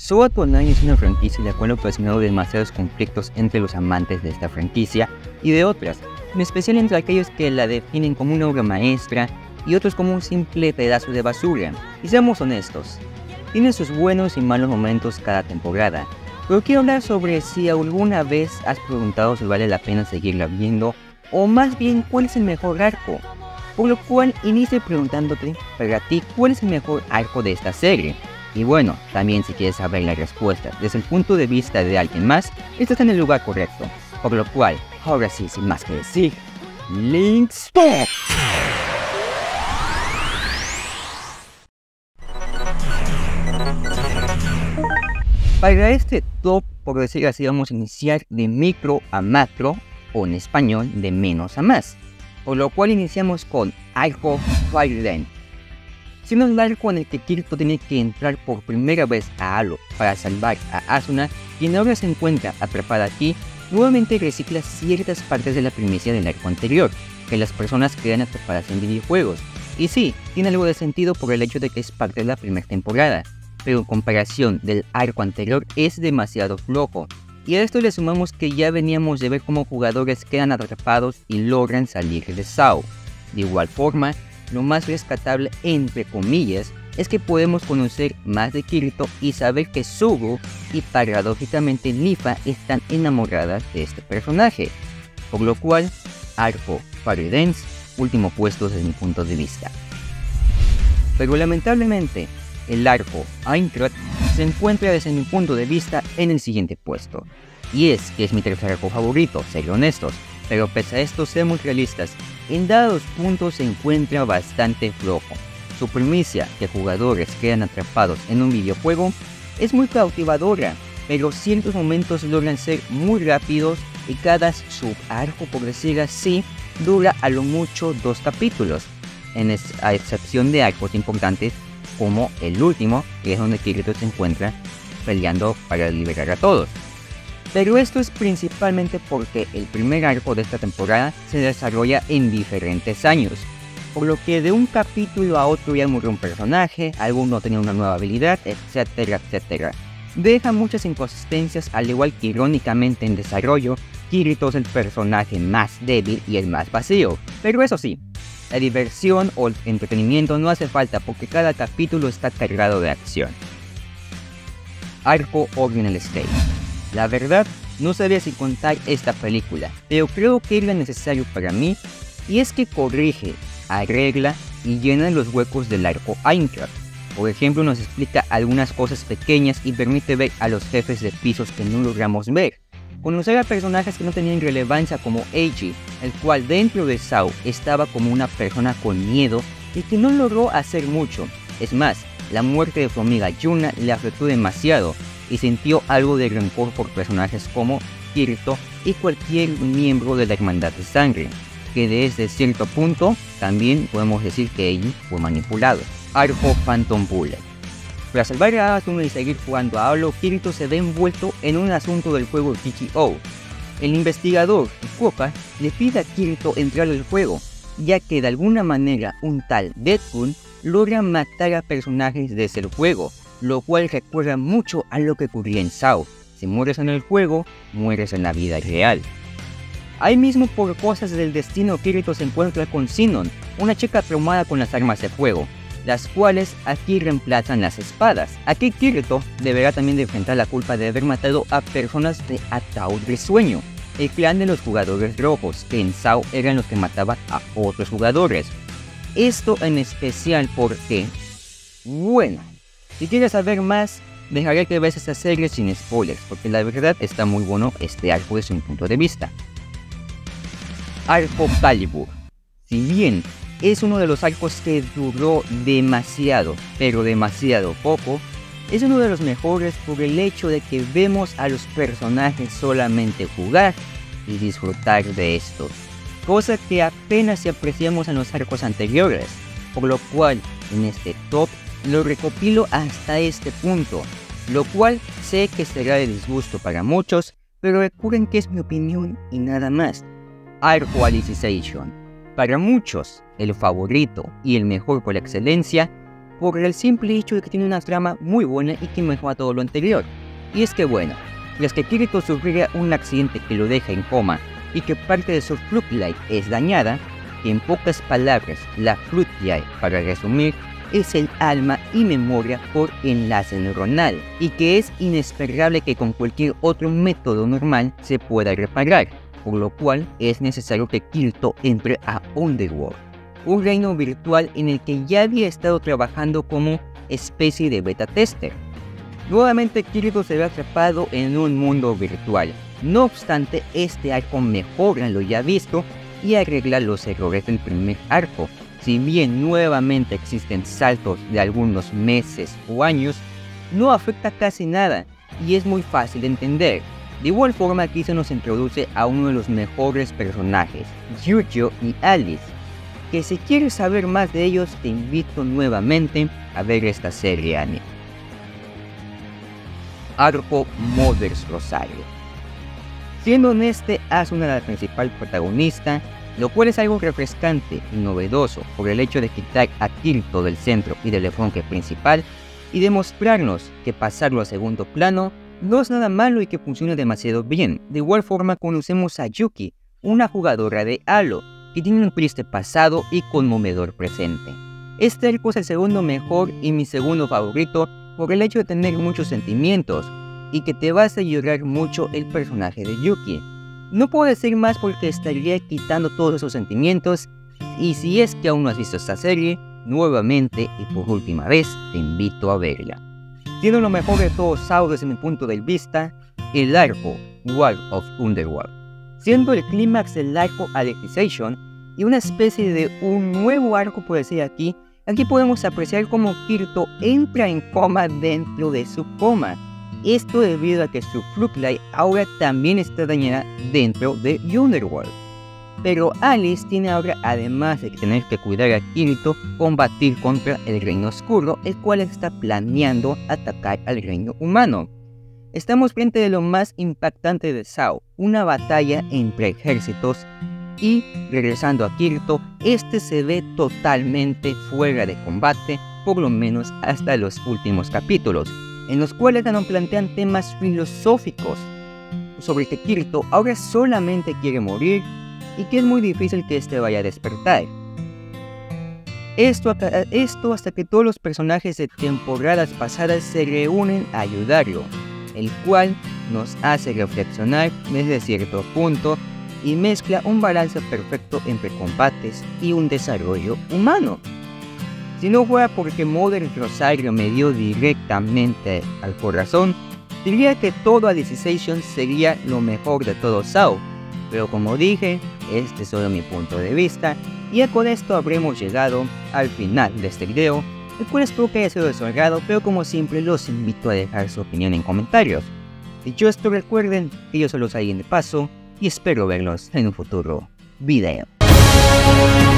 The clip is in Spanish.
Sword Art Online es una franquicia la cual ha ocasionado demasiados conflictos entre los amantes de esta franquicia y de otras, en especial entre aquellos que la definen como una obra maestra y otros como un simple pedazo de basura. Y seamos honestos, tiene sus buenos y malos momentos cada temporada, pero quiero hablar sobre si alguna vez has preguntado si vale la pena seguirla viendo, o más bien cuál es el mejor arco. Por lo cual inicie preguntándote, para ti, ¿cuál es el mejor arco de esta serie? Y bueno, también si quieres saber la respuesta desde el punto de vista de alguien más, estás en el lugar correcto. Por lo cual, ahora sí, sin más que decir, Links Top. Para este top, por decir así, vamos a iniciar de micro a macro, o en español, de menos a más. Por lo cual iniciamos con Arco Fire Land, siendo el arco en el que Kirito tiene que entrar por primera vez a Halo para salvar a Asuna, quien ahora se encuentra atrapada aquí. Nuevamente recicla ciertas partes de la primicia del arco anterior, que las personas quedan atrapadas en videojuegos. Y sí, tiene algo de sentido por el hecho de que es parte de la primera temporada, pero en comparación del arco anterior es demasiado flojo. Y a esto le sumamos que ya veníamos de ver cómo jugadores quedan atrapados y logran salir de SAO. De igual forma, lo más rescatable, entre comillas, es que podemos conocer más de Kirito y saber que Sugu y paradójicamente Nifa están enamoradas de este personaje. Por lo cual, Arco Fire Dance, último puesto desde mi punto de vista. Pero lamentablemente, el arco Aincrad se encuentra desde mi punto de vista en el siguiente puesto. Y es que es mi tercer arco favorito, ser honestos, pero pese a esto seamos realistas, en dados puntos se encuentra bastante flojo. Su primicia, que jugadores quedan atrapados en un videojuego, es muy cautivadora, pero ciertos momentos logran ser muy rápidos y cada subarco, por decir así, dura a lo mucho 2 capítulos, a excepción de arcos importantes como el último, que es donde Kirito se encuentra peleando para liberar a todos. Pero esto es principalmente porque el primer arco de esta temporada se desarrolla en diferentes años, por lo que de un capítulo a otro ya murió un personaje, alguno tenía una nueva habilidad, etcétera, etcétera. Deja muchas inconsistencias, al igual que irónicamente en desarrollo, Kirito es el personaje más débil y el más vacío. Pero eso sí, la diversión o el entretenimiento no hace falta porque cada capítulo está cargado de acción. Arco Original Stage. La verdad, no sabía si contar esta película, pero creo que era necesario para mí, y es que corrige, arregla y llena los huecos del arco Aincrad. Por ejemplo, nos explica algunas cosas pequeñas y permite ver a los jefes de pisos que no logramos ver. Conocer a personajes que no tenían relevancia como Eiji, el cual dentro de SAO estaba como una persona con miedo y que no logró hacer mucho. Es más, la muerte de su amiga Yuna le afectó demasiado y sintió algo de rencor por personajes como Kirito y cualquier miembro de la Hermandad de Sangre, que desde cierto punto también podemos decir que Eiji fue manipulado. Arco Phantom Bullet. Para salvar a Asuna y seguir jugando a Halo, Kirito se ve envuelto en un asunto del juego GTO. El investigador, Fukuoka, le pide a Kirito entrar al juego, ya que de alguna manera un tal Deadpool logra matar a personajes desde el juego, lo cual recuerda mucho a lo que ocurría en SAO. Si mueres en el juego, mueres en la vida real. Ahí mismo, por cosas del destino, Kirito se encuentra con Sinon, una chica traumada con las armas de fuego, las cuales aquí reemplazan las espadas. Aquí Kirito deberá también de enfrentar la culpa de haber matado a personas de Ataúd Risueño, el clan de los jugadores rojos, que en SAO eran los que mataban a otros jugadores. Esto en especial porque, bueno, si quieres saber más, dejaré que veas esta serie sin spoilers, porque la verdad está muy bueno este arco desde un punto de vista. Arco Calibur. Si bien es uno de los arcos que duró demasiado, pero demasiado poco, es uno de los mejores por el hecho de que vemos a los personajes solamente jugar y disfrutar de estos, cosa que apenas si apreciamos en los arcos anteriores, por lo cual en este top lo recopilo hasta este punto, lo cual sé que será de disgusto para muchos, pero recuerden que es mi opinión y nada más. Arco Alicization. Para muchos, el favorito y el mejor por excelencia, por el simple hecho de que tiene una trama muy buena y que mejora todo lo anterior. Y es que bueno, tras que Kirito sufriera un accidente que lo deja en coma y que parte de su Flute Light es dañada, que en pocas palabras la Flute Light, para resumir, es el alma y memoria por enlace neuronal, y que es inesperable que con cualquier otro método normal se pueda reparar, por lo cual es necesario que Kirito entre a Underworld, un reino virtual en el que ya había estado trabajando como especie de beta tester. Nuevamente Kirito se ve atrapado en un mundo virtual. No obstante, este arco mejora lo ya visto y arregla los errores del primer arco. Si bien nuevamente existen saltos de algunos meses o años, no afecta casi nada y es muy fácil de entender. De igual forma, aquí se nos introduce a uno de los mejores personajes, Yujo y Alice, que si quieres saber más de ellos te invito nuevamente a ver esta serie anime. Arco Mother's Rosario. Siendo este Asuna la principal protagonista, lo cual es algo refrescante y novedoso por el hecho de quitar a Kirito del centro y del enfoque principal y demostrarnos que pasarlo a segundo plano no es nada malo y que funciona demasiado bien. De igual forma conocemos a Yuki, una jugadora de Halo, que tiene un triste pasado y conmovedor presente. Este arco es el segundo mejor y mi segundo favorito por el hecho de tener muchos sentimientos y que te va a hacer llorar mucho el personaje de Yuki. No puedo decir más porque estaría quitando todos esos sentimientos, y si es que aún no has visto esta serie, nuevamente y por última vez te invito a verla. Siendo lo mejor de todos SAO desde mi punto de vista, el arco War of Underworld, siendo el clímax del arco Alicization y una especie de un nuevo arco por decir aquí podemos apreciar cómo Kirito entra en coma dentro de su coma. Esto debido a que su Flute Light ahora también está dañada dentro de Underworld. Pero Alice tiene ahora, además de tener que cuidar a Kirito, combatir contra el Reino Oscuro, el cual está planeando atacar al reino humano. Estamos frente a lo más impactante de SAO, una batalla entre ejércitos, y regresando a Kirito, este se ve totalmente fuera de combate, por lo menos hasta los últimos capítulos, en los cuales nos plantean temas filosóficos sobre que Kirito ahora solamente quiere morir y que es muy difícil que este vaya a despertar. Esto hasta que todos los personajes de temporadas pasadas se reúnen a ayudarlo, el cual nos hace reflexionar desde cierto punto y mezcla un balance perfecto entre combates y un desarrollo humano. Si no fuera porque Mother's Rosario me dio directamente al corazón, diría que todo Alicization sería lo mejor de todo SAO, pero como dije, este es solo mi punto de vista, y ya con esto habremos llegado al final de este video, el cual espero que haya sido de su agrado, pero como siempre los invito a dejar su opinión en comentarios. Dicho esto, recuerden que yo solo soy alguien de paso, y espero verlos en un futuro video.